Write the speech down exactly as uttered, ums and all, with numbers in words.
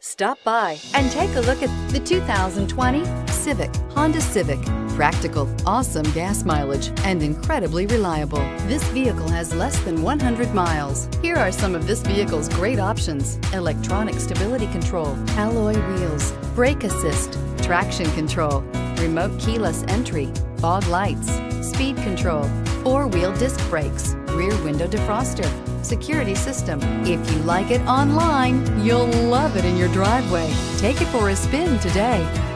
Stop by and take a look at the two thousand twenty Civic, Honda Civic. Practical, awesome gas mileage, and incredibly reliable. This vehicle has less than one hundred miles. Here are some of this vehicle's great options: electronic stability control, alloy wheels, brake assist, traction control, remote keyless entry, fog lights, speed control, four-wheel disc brakes, rear window defroster, security system. If you like it online, you'll love it in your driveway. Take it for a spin today.